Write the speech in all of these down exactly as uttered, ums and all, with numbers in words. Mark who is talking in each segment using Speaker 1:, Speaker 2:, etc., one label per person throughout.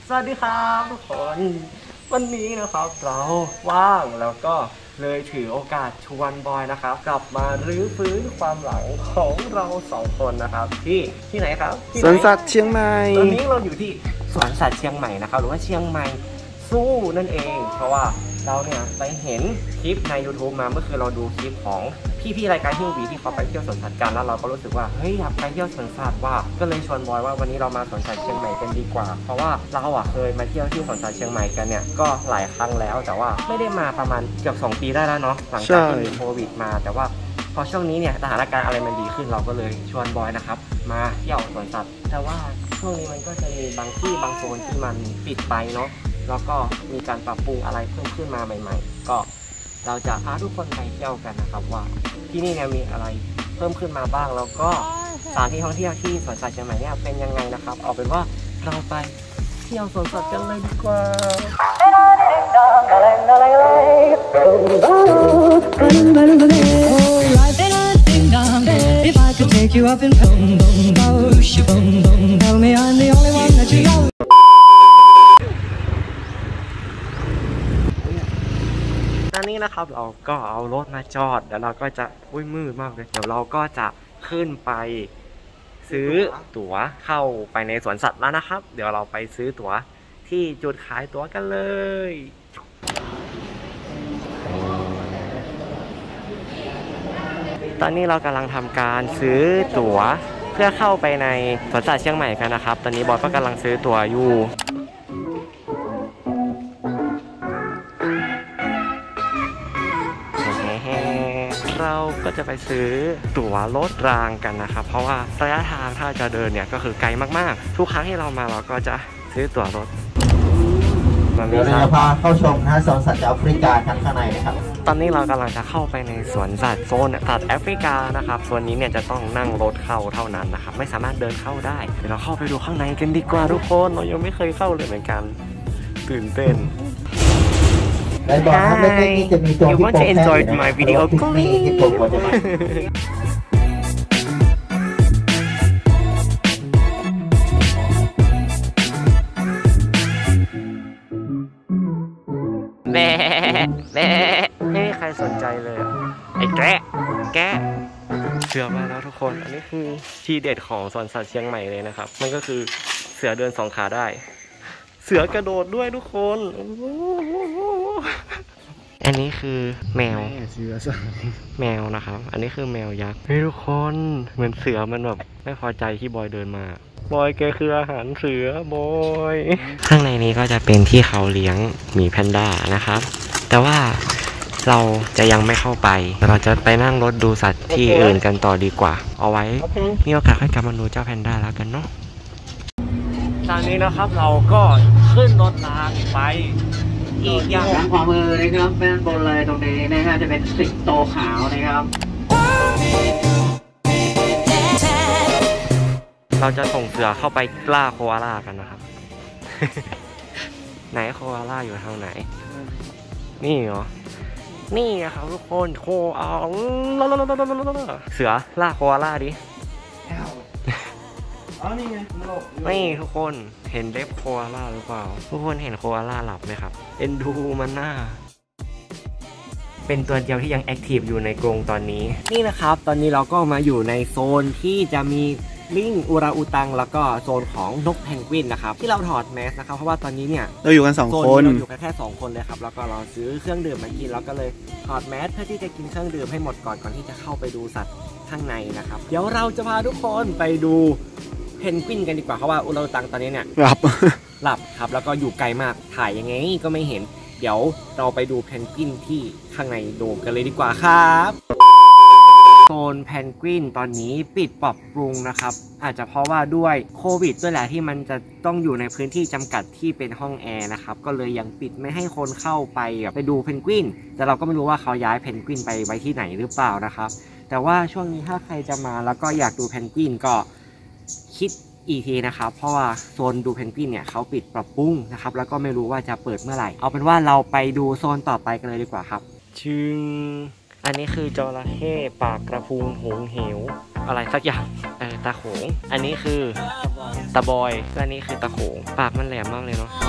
Speaker 1: สวัสดีครับทุกคนวันนี้นะครับเราว่างแล้วก็เลยถือโอกาสชวนบอยนะครับกลับมารื้อฟื้นความหลังของเราสองคนนะครับที่ที่ไหนครับ
Speaker 2: สวนสัตว์เชียงใหม่
Speaker 1: ตอนนี้เราอยู่ที่สวนสัตว์เชียงใหม่นะครับหรือว่าเชียงใหม่สู้นั่นเองเพราะว่าเราเนี่ยไปเห็นคลิปใน ยูทูบ มาเมื่อคืนเราดูคลิปของพี่ๆรายการฮิววีที่เขาไปเที่ยวสวนสัตว์กันแล้วเราก็รู้สึกว่าเฮ้ยอยากไปเที่ยวสวนสัตว์ว่าก็เลยชวนบอยว่าวันนี้เรามาสวนสัตว์เชียงใหม่กันดีกว่าเพราะว่าเราอ่ะเคยมาเที่ยวที่สวนสัตว์เชียงใหม่กันเนี่ยก็หลายครั้งแล้วแต่ว่าไม่ได้มาประมาณเกือบสองปีได้แล้วเนาะหลังจากที่มีโควิดมาแต่ว่าพอช่วงนี้เนี่ยสถานการณ์อะไรมันดีขึ้นเราก็เลยชวนบอยนะครับมาเที่ยวสวนสัตว์แต่ว่าช่วงนี้มันก็จะมีบางที่บางโซนที่มันปิดไปเนาะแล้วก็มีการปรับปรุงอะไรเพิ่มขึ้นมาใหม่ๆก็เราจะพาทุกคนไปเที่ยวกันนะครับว่าที่นี่เนี่ยมีอะไรเพิ่มขึ้นมาบ้างแล้วก็สถานที่ท่องเที่ยวที่สวนสัตว์เชียงใหม่เนี่ยเป็นยังไงนะครับเอาเป็นว่าเราไปเที่ยวสวนสัตว์กันเลยดีกว่าตอนนี้นะครับเราก็เอารถมาจอดแล้วเราก็จะอุ้ยมืดมากเลยเดี๋ยวเราก็จะขึ้นไปซื้อตั๋วเข้าไปในสวนสัตว์แล้วนะครับเดี๋ยวเราไปซื้อตั๋วที่จุดขายตั๋วกันเลยตอนนี้เรากำลังทำการซื้อตั๋วเพื่อเข้าไปในสวนสัตว์เชียงใหม่กันนะครับตอนนี้บอสก็กำลังซื้อตั๋วอยู่เราก็จะไปซื้อตั๋วรถรางกันนะครับเพราะว่าระยะทางถ้าจะเดินเนี่ยก็คือไกลมากๆทุกครั้งที่เรามาเราก็จะซื้อตั๋วรถ
Speaker 2: เดี๋ยวเราจะพาเข้าชมนะสวนสัตว์แอฟริกากันข้างในนะครับ
Speaker 1: ตอนนี้เรากำลังจะเข้าไปในสวนสัตว์โซนสัตว์แอฟริกานะครับส่วนนี้เนี่ยจะต้องนั่งรถเข้าเท่านั้นนะครับไม่สามารถเดินเข้าได้เดี๋ยวเราเข้าไปดูข้างในกันดีกว่าทุกคนเรายังไม่เคยเข้าเลยเหมือนกันตื่นเต้น
Speaker 2: ในบ่อน้ำเล็กๆนี้จะมีตัวที่โปรแกรมอยู่นะวิดีโอคอลที่โปรแกรม
Speaker 1: แม่แม่ไม่มีใครสนใจเลยไอ้แกะแกะเสือมาแล้วทุกคนอันนี้คือทีเด็ดของสวนสัตว์เชียงใหม่เลยนะครับมันก็คือเสือเดินสองขาได้เสือกระโดดด้วยทุกคนอันนี้คือแมวแมวนะครับอันนี้คือแมวยักษ์เฮ้ยทุกคนเหมือนเสือมันแบบไม่พอใจที่บอยเดินมาบอยแกคืออาหารเสือบอยข้างในนี้ก็จะเป็นที่เขาเลี้ยงหมีแพนด้านะครับแต่ว่าเราจะยังไม่เข้าไปเราจะไปนั่งรถดูสัตว์ที่อื่นกันต่อดีกว่าเอาไว้มีโอกาสให้กลับมาดูเจ้าแพนด้าแล้วกันเนาะตอนนี้นะครับเราก็ขึ้นรถรางไปอีกอย่าง
Speaker 3: ด้านขวามือนะครับด้านบนเลยตรงนี้นะฮะจะเป็นสิงโตขาวนะครับ
Speaker 1: เราจะส่งเสือเข้าไปล่าโคอาล่ากันนะครับ ไหนโคอาล่าอยู่ทางไหนนี่เหรอนี่ครับทุกคนโคอาเสือล่าโคอาล่าดินี่ทุกคนเห็นเล็บโคอาล่าหรือเปล่าทุกคนเห็นโคอาล่าหลับไหมครับเอ็นดูมันน่าเป็นตัวเดียวที่ยังแอคทีฟอยู่ในกรงตอนนี้นี่นะครับตอนนี้เราก็มาอยู่ในโซนที่จะมีลิงอุราอูตังแล้วก็โซนของนกเพนกวินนะครับที่เราถอดแมสนะครับเพราะว่าตอนนี้เนี่ย
Speaker 2: เราอยู่กันสองคน
Speaker 1: เราอยู่กันแค่สองคนเลยครับแล้วก็เราซื้อเครื่องดื่มมากินแล้วก็เลยถอดแมสเพื่อที่จะกินเครื่องดื่มให้หมดก่อนก่อนที่จะเข้าไปดูสัตว์ข้างในนะครับเดี๋ยวเราจะพาทุกคนไปดูเพนกวินกันดีกว่าเพราะว่าอุราอูตังตอนนี้เนี่ย
Speaker 2: หลับ
Speaker 1: หลับครับแล้วก็อยู่ไกลมากถ่ายยังไงก็ไม่เห็นเดี๋ยวเราไปดูเพนกวินที่ข้างในโดมกันเลยดีกว่าครับโซนเพนกวินตอนนี้ปิดปรับปรุงนะครับอาจจะเพราะว่าด้วยโควิดด้วยแหละที่มันจะต้องอยู่ในพื้นที่จำกัดที่เป็นห้องแอร์นะครับก็เลยยังปิดไม่ให้คนเข้าไปไปดูเพนกวินแต่เราก็ไม่รู้ว่าเขาย้ายเพนกวินไปไว้ที่ไหนหรือเปล่านะครับแต่ว่าช่วงนี้ถ้าใครจะมาแล้วก็อยากดูเพนกวินก็คิดอีกทีนะครับเพราะว่าโซนดูเพนกวินเนี่ยเขาปิดปรับปรุงนะครับแล้วก็ไม่รู้ว่าจะเปิดเมื่อไหร่เอาเป็นว่าเราไปดูโซนต่อไปกันเลยดีกว่าครับชึงอันนี้คือจระเข้ปากกระพุงหงเหวอะไรสักอย่างเออตาโขงอันนี้คือตะบอยและนี่คือตะโขงปากมันแหลมมากเลยเนาะ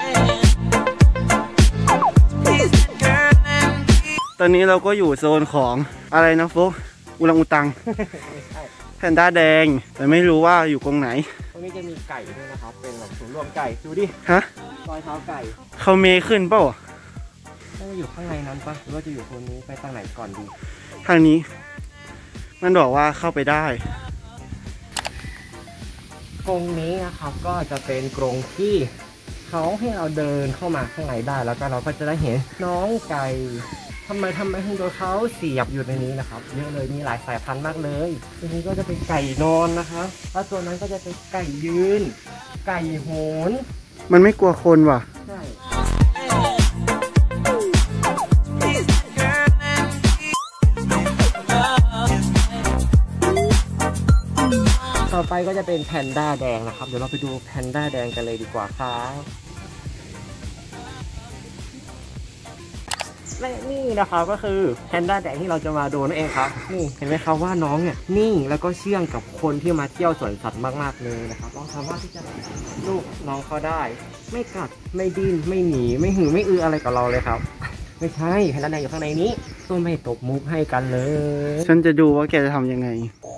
Speaker 4: ตอนนี้เราก็อยู่โซนของอะไรนะโฟกอุลังอุตัง แพนด้าแดงแต่ไม่รู้ว่าอยู่ตรงไหน
Speaker 1: ตรงนี้จะมีไก่ด้วยนะครับเป็นแบบศูนย์รวมไก่ดูดิ
Speaker 4: ฮะ
Speaker 1: รอยเท้าไก่
Speaker 4: เขาเมขึ้นเปล่า
Speaker 1: น่าจะอยู่ข้างในนั้นปะหรือว่าจะอยู่คนนี้ไปทางไหนก่อนดี
Speaker 4: ทางนี้มันบอกว่าเข้าไปได้
Speaker 1: กรงนี้นะครับก็จะเป็นกรงที่เขาให้เราเดินเข้ามาข้างในได้แล้วก็เราก็จะได้เห็นน้องไก่ทำไมทำไมถึงโดนเขาเสียบอยู่ในนี้นะครับเยอะเลยมีหลายสายพันธุ์มากเลยตัวนี้ก็จะเป็นไก่นอนนะครับแล้วตัวนั้นก็จะเป็นไก่ยืนไก่โหน
Speaker 4: มันไม่กลัวคนว่ะ
Speaker 1: ใช่ต่อไปก็จะเป็นแพนด้าแดงนะครับเดี๋ยวเราไปดูแพนด้าแดงกันเลยดีกว่าครับและนี่นะครับก็คือแพนด้าแดงที่เราจะมาดูนั่นเองครับนี่เห็นไหมครับว่าน้องเนี่ยนิ่งแล้วก็เชื่องกับคนที่มาเที่ยวสวนสัตว์มากๆเลยนะครับเราสามารถที่จะลูกน้องเขาได้ไม่กัดไม่ดิ้นไม่หนีไม่หือไม่อืออะไรกับเราเลยครับไม่ใช่แพนด้าแดงอยู่ข้างในนี้ก็ไม่ตบมุกให้กันเลย
Speaker 4: ฉันจะดูว่าแกจะทำยังไง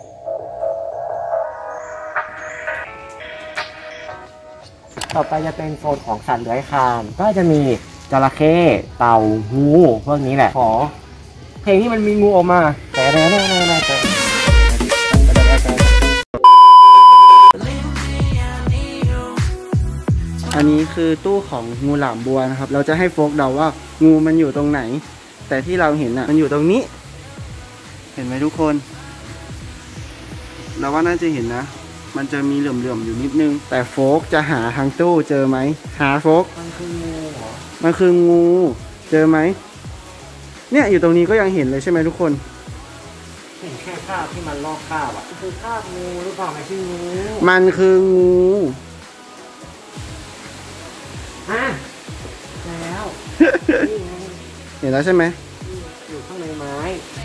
Speaker 1: ต่อไปจะเป็นโซนของสัตว์เลื้อยคลานก็จะมีจระเข้เต่างูพวกนี้แหละขอเพลงที่มันมีงูออกมาแต่แต่แต่แต่แต่
Speaker 4: อันนี้คือตู้ของงูหลามบัวนะครับเราจะให้โฟกเดาว่างูมันอยู่ตรงไหนแต่ที่เราเห็นอ่ะมันอยู่ตรงนี้เห็นไหมทุกคนเราว่าน่าจะเห็นนะมันจะมีเหลื่อมๆอยู่นิดนึงแต่โฟกจะหาทางตู้เจอไหมหาโฟก
Speaker 1: มันคืองูเหรอ
Speaker 4: มันคืองูเจอไหมเนี่ยอยู่ตรงนี้ก็ยังเห็นเลยใช่ไหมทุกคน
Speaker 1: เห็นแค่คราบที่มันลอกคราบอ่ะคือคราบงูหรือเปล่าไม่ใช่งู
Speaker 4: มันคืองู
Speaker 1: อ่ะแล้ว
Speaker 4: เห็นแล้วใช่ไหม
Speaker 1: อยู่ข้างในไม้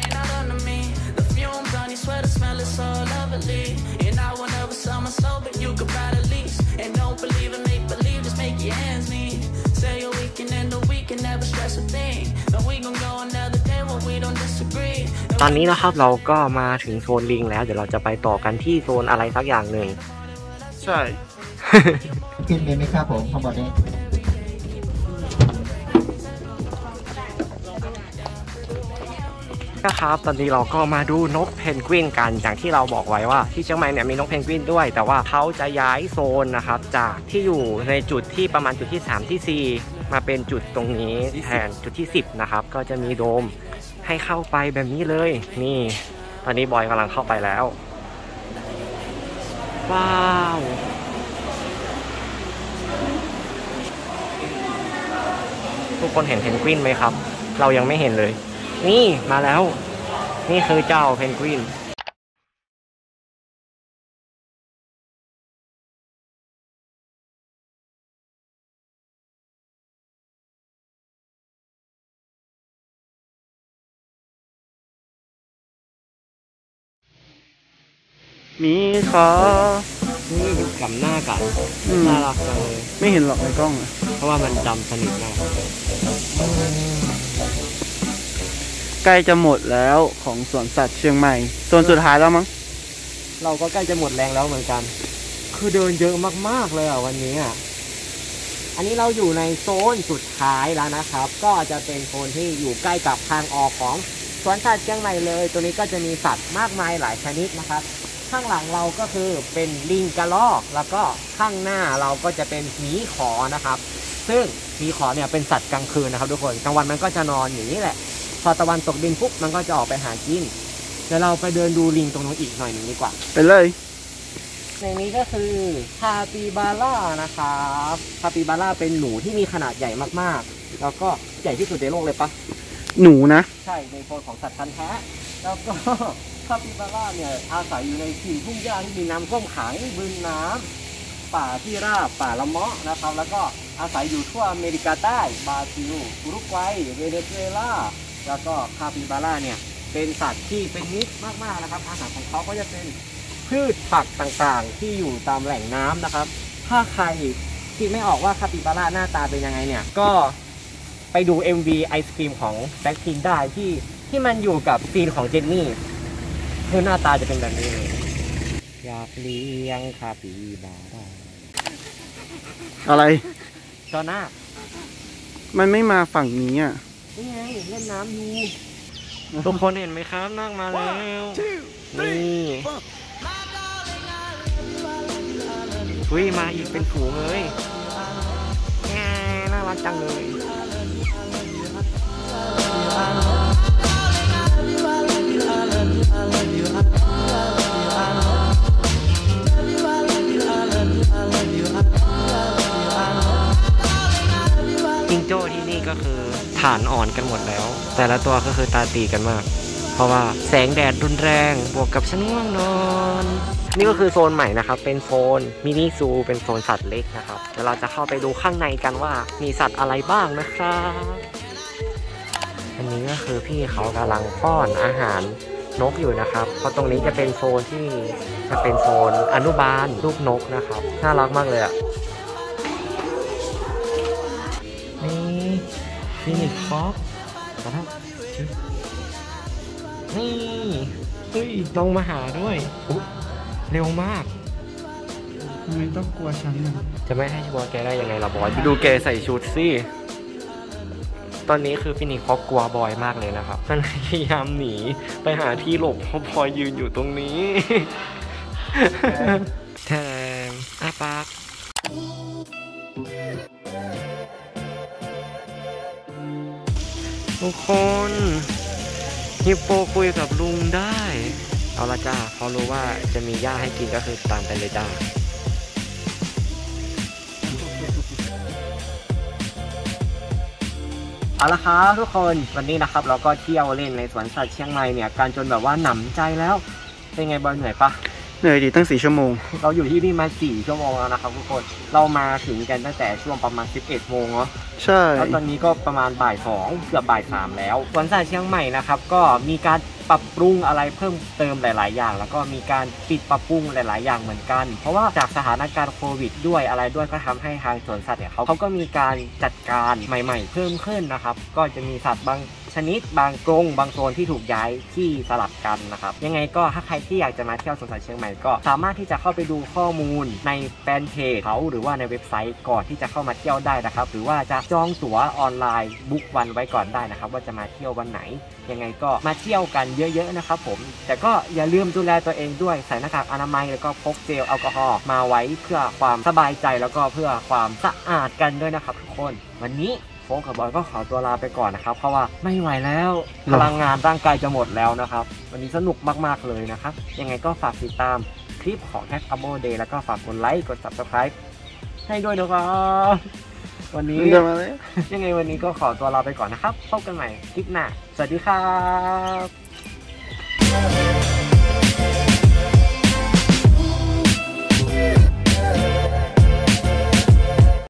Speaker 1: ตอนนี้นะครับเราก็มาถึงโซนลิงแล้วเดี๋ยวเราจะไปต่อกันที่โซนอะไรสักอย่างหนึ่ง
Speaker 4: ใช่
Speaker 2: ขึ้นมีไหมครับผมข้างบนนี้
Speaker 1: นะครับตอนนี้เราก็มาดูนกเพนกวินกันอย่างที่เราบอกไว้ว่าที่เชียงใหม่เนี่ยมีนกเพนกวินด้วยแต่ว่าเขาจะย้ายโซนนะครับจากที่อยู่ในจุดที่ประมาณจุดที่สามที่สี่มาเป็นจุดตรงนี้แทนจุดที่สิบนะครับก็จะมีโดมให้เข้าไปแบบนี้เลยนี่ตอนนี้บอยกำลังเข้าไปแล้วว้าวทุกคนเห็นเพนกวินไหมครับเรายังไม่เห็นเลยนี่มาแล้วนี่คือเจ้าเพนกวิน
Speaker 4: มีขอ
Speaker 1: นี่อยู่กับหน้ากันน่ารักจังเลย
Speaker 4: ไม่เห็นหรอกในกล้อง
Speaker 1: เพราะว่ามันดำสนิทมาก
Speaker 4: ใกล้จะหมดแล้วของสวนสัตว์เชียงใหม่ส่วนสุดท้ายแล้วมั้ง
Speaker 1: เราก็ใกล้จะหมดแรงแล้วเหมือนกันคือเดินเยอะมากๆเลยอ่ะวันนี้อ่ะอันนี้เราอยู่ในโซนสุดท้ายแล้วนะครับก็จะเป็นโซนที่อยู่ใกล้กับทางออกของสวนสัตว์เชียงใหม่เลยตัวนี้ก็จะมีสัตว์มากมายหลายชนิดนะครับข้างหลังเราก็คือเป็นลิงกระรอกแล้วก็ข้างหน้าเราก็จะเป็นหมีขอนะครับซึ่งหมีขอเนี่ยเป็นสัตว์กลางคืนนะครับทุกคนกลางวันมันก็จะนอนอย่างนี้แหละพอตะวันตกดินปุ๊บมันก็จะออกไปหากินเดี๋ยวเราไปเดินดูลิงตรงนู้นอีกหน่อยหนึ่งดีกว่า
Speaker 4: ไปเลย
Speaker 1: ในนี้ก็คือคาปิบาร่านะครับคาปิบาร่าเป็นหนูที่มีขนาดใหญ่มากๆแล้วก็ใหญ่ที่สุดในโลกเลยปะ
Speaker 4: หนูนะ
Speaker 1: ใช่ในโซนของสัตว์พันธุ์แท้แล้วก็คาปิบาร่าเนี่ยอาศัยอยู่ในถิ่นทุ่งหญ้าที่มีน้ำท่วมขังบึงน้ำป่าที่ราบป่าละเมาะนะครับแล้วก็อาศัยอยู่ทั่วอเมริกาใต้บราซิลอุรุกวัยเวเนซุเอลาแล้วก็คาปิบาร่าเนี่ยเป็นสัตว์ที่เป็นมิตรมากๆนะครับอาหารของเขาก็จะเป็นขพืชผักต่างๆ ที่อยู่ตามแหล่งน้ำนะครับถ้าใครคิดไม่ออกว่าคาปิบาร่าหน้าตาเป็นยังไงเนี่ยก็ไปดู เอ็ม วี ไอศครีมของแบล็คพิงค์ได้ที่ที่มันอยู่กับซีนของเจนนี่คือหน้าตาจะเป็นแบบนี้เลยอยากเลี้ยงคาปิบาร่า
Speaker 4: อะไร
Speaker 1: จอหน้า
Speaker 4: มันไม่มาฝั่งนี้อ่ะ
Speaker 1: นี่ไงเล่นน้ำอยู่ทุกคนเห็นไหมครับนั่งมาแล้วนี่อุ้ยมาอีกเป็นฝูงเลยแง่น่ารักจังเลยจิงโจ้ที่นี่ก็คือฐานอ่อนกันหมดแล้วแต่ละตัวก็คือตาตีกันมากเพราะว่าแสงแดดรุนแรงบวกกับฉันง่วงนอนนี่ก็คือโซนใหม่นะครับเป็นโซนมินิซูเป็นโซนสัตว์เล็กนะครับเดี๋ยวเราจะเข้าไปดูข้างในกันว่ามีสัตว์อะไรบ้างนะครับอันนี้ก็คือพี่เขากำลังป้อนอาหารนกอยู่นะครับเพราะตรงนี้จะเป็นโซนที่จะเป็นโซนอนุบาลลูกนกนะครับน่ารักมากเลยอ่ะนี่ฟินิกฟ็อกนะครับนี่เฮ้ยลงมาหาด้วยเร็วมาก
Speaker 4: ทำไมต้องกลัวฉันนะ
Speaker 1: จะไม่ให้ชัวร์แกได้ยังไงล่ะบอยดูแกใส่ชุดสิตอนนี้คือฟินิกฟ็อกกลัวบอยมากเลยนะครับมันพยายามหนีไปหาที่หลบเพราะบอยยืนอยู่ตรงนี้แทมอาปากทุกคนฮิปโปคุยกับลุงได้เอาละจ้าพอรู้ว่าจะมีหญ้าให้กินก็คือตามไปเลยจ้าเอาละครับทุกคนวันนี้นะครับเราก็เที่ยวเล่นในสวนสัตว์เชียงใหม่เนี่ยการจนแบบว่าหนำใจแล้วเป็นไงบอยเหนื่อยปะ
Speaker 4: เหนื่อยดีตั้งสี่ชั่วโมง
Speaker 1: เราอยู่ที่นี่มาสี่ชั่วโมงแล้วนะครับทุกคนเรามาถึงกันตั้งแต่ช่วงประมาณสิบเอ็ดโมงเนาะ
Speaker 4: ใช่
Speaker 1: แล้วตอนนี้ก็ประมาณบ่ายสองเกือบบ่ายสามแล้วสวนสัตว์เชียงใหม่นะครับก็มีการปรับปรุงอะไรเพิ่มเติมหลาย ๆ อย่าง แล้วก็มีการปิดปรับปรุงหลาย ๆ อย่างเหมือนกันเพราะว่าจากสถานการณ์โควิดด้วยอะไรด้วยก็ทำให้ทางสวนสัตว์เนี่ยเขาเขาก็มีการจัดการใหม่ ๆ เพิ่มขึ้นนะครับก็จะมีสัตว์บางชนิดบางกรงบางโซนที่ถูกย้ายที่สลับกันนะครับยังไงก็ถ้าใครที่อยากจะมาเที่ยวสวนสัตว์เชียงใหม่ก็สามารถที่จะเข้าไปดูข้อมูลในแฟนเพจเขาหรือว่าในเว็บไซต์ก่อนที่จะเข้ามาเที่ยวได้นะครับหรือว่าจะจองตั๋วออนไลน์บุ๊กวันไว้ก่อนได้นะครับว่าจะมาเที่ยววันไหนยังไงก็มาเที่ยวกันเยอะๆนะครับผมแต่ก็อย่าลืมดูแลตัวเองด้วยใส่หน้ากากอนามัยแล้วก็พกเจลแอลกอฮอล์มาไว้เพื่อความสบายใจแล้วก็เพื่อความสะอาดกันด้วยนะครับทุกคนวันนี้โฟกัสกับบอยก็ขอตัวลาไปก่อนนะครับเพราะว่าไม่ไหวแล้วพลังงานร่างกายจะหมดแล้วนะครับวันนี้สนุกมากๆเลยนะครับยังไงก็ฝากติดตามคลิปของ Hack Abo Day แล้วก็ฝากกดไลค์กด ซับสไครบ์ ให้ด้วยนะครับวันนี้ยังไงวันนี้ก็ขอตัวลาไปก่อนนะครับพบกันใหม่คลิปหน้าสวัสดีครับ